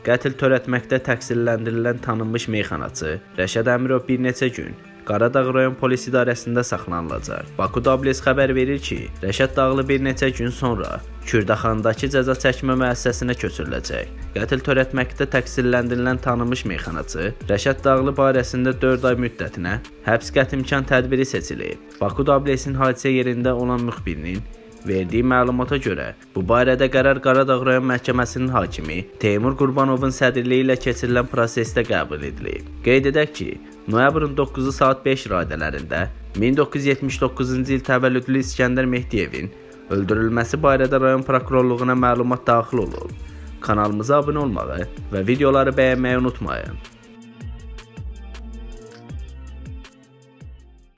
Qətl törətməkdə təqsirləndirilən tanınmış meyxanaçı Rəşad Əmirov bir neçə gün Qaradağ rayon polis idarəsində saxlanılacaq. Baku Dables xəbər verir ki, Rəşad Dağlı bir neçə gün sonra Kürdaxandakı cəza çəkmə müəssisəsinə köçürüləcək. Qətl törətməkdə təqsirləndirilən tanınmış meyxanaçı Rəşad Dağlı barəsində 4 ay müddətinə həbs qətimkan tədbiri seçilib. Baku Dablesin hadisə yerində olan müxbirinin verdiyi məlumata görə, bu barədə qərar Qaradağ rayon məhkəməsinin hakimi Teymur Qurbanovun sədrliyi ilə keçirilən prosesdə qəbul edilib. Qeyd edək ki, noyabrın 9-u saat 5 radələrində 1979-cu il təvəllüdlü İskəndər Mehdiyevin öldürülməsi barədə rayon prokurorluğuna məlumat daxil olub. Kanalımıza abunə olmağı və videoları bəyənməyi unutmayın.